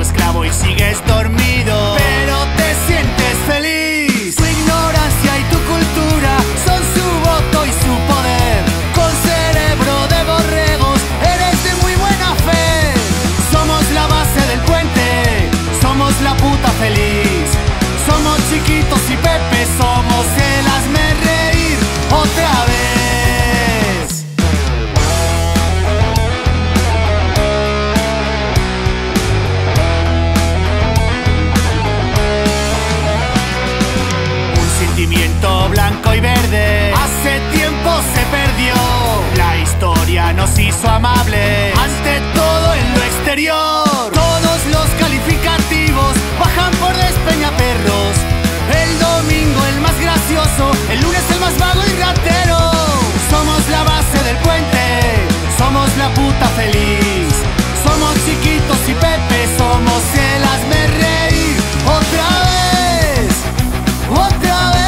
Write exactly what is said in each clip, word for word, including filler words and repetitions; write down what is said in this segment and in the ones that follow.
tu esclavo y sigues dormido, pero te sientes feliz. Tu ignorancia y tu cultura son su voto y su poder. Con cerebro de borregos eres de muy buena fe. Somos la base del puente, somos la puta feliz. Somos Chiquitos y Pepe, somos el hazme reír otra vez. Un sentimiento blanco y verde hace tiempo se perdió. La historia nos hizo amables ante todo en lo exterior. Todos los calificativos bajan por despeñaperros. El domingo el más gracioso, el lunes el más vago y ratero. Somos la base del puente, somos la puta feliz. Somos Chiquitos y Pepe, somos el hazme reír otra vez, otra vez.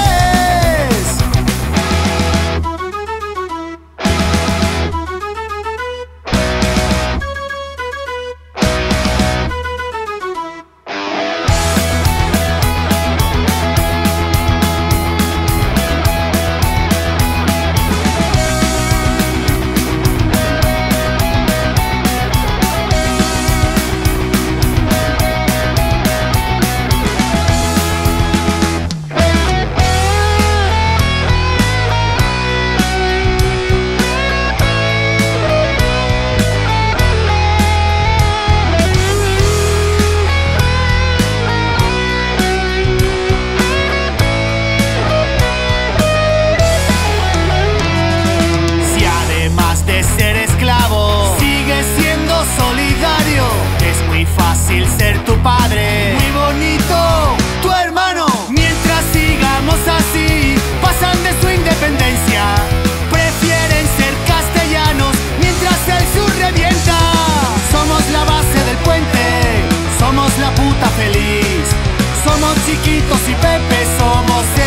Ser tu padre, muy bonito, tu hermano. Mientras sigamos así, pasan de su independencia. Prefieren ser castellanos mientras el sur revienta. Somos la base del puente, somos la puta feliz. Somos Chiquitos y Pepe, somos el